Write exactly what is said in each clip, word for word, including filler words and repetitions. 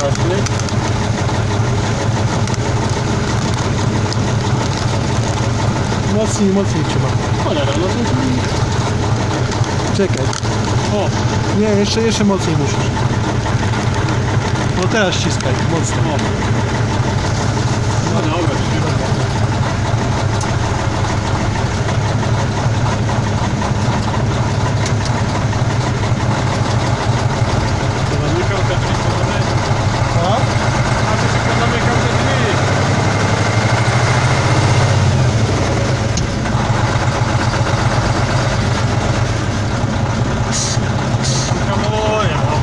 Właśnie. Mocniej, mocniej trzeba. Cholera, no to... Czekaj. O! Nie, jeszcze, jeszcze mocniej musisz. No teraz ściskaj, mocno. O! No dobra, zamykał te drzwi powody. A? A to się zamykał te drzwi. Hamuluje, no.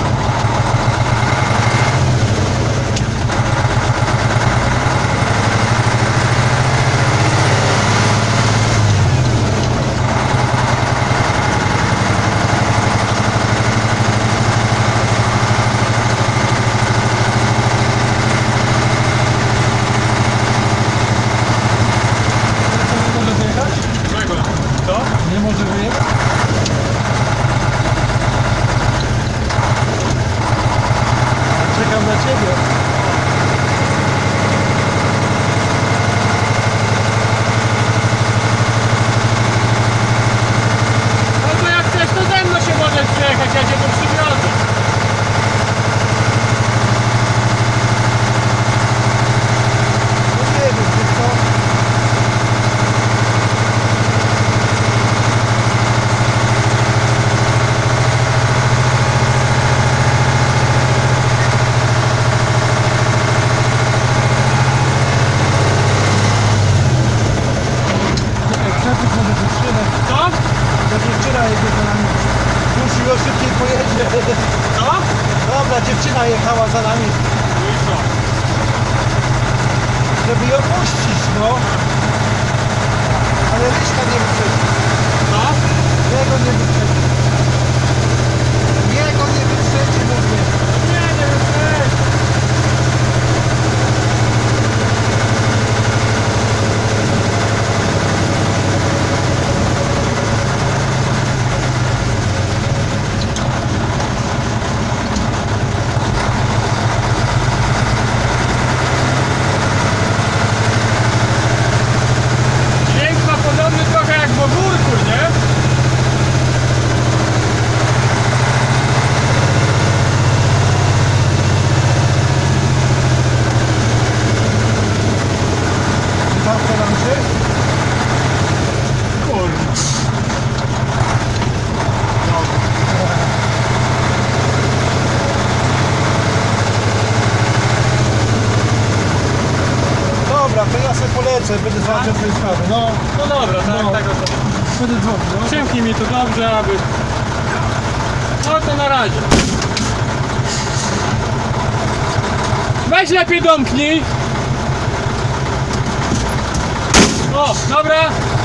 Nie może wyjechać? Czego? Co? Nie może wyjechać? Czekam na ciebie. Albo jak chcesz, to ze mną się możesz przejechać, ja cię tu przywiozę. No nie wiem, wiesz co? Czekaj, przepis może dziewczynę. Co? Ta dziewczyna jedzie za nami. Musiło szybciej pojedzie. Co? Dobra, dziewczyna jechała za nami, No i co? żeby ją puścić, no. Ale Ryśka nie wyprzedzi. Co? Jego nie wyprzedzi. Jego nie wyprzedzi, mówię. Nie, nie wiem, cześć. Dźwięk ma podobny trochę jak w ogórku, nie? Zawsze nam się? Kurde. Dobra, to ja sobie polecę, będę załatwiał twoje sprawy. No, No dobra, tak, No. tak o to. będę dzwonił, no. Przymknij mi tu dobrze, aby... No to na razie. Weź lepiej domknij. O, dobra.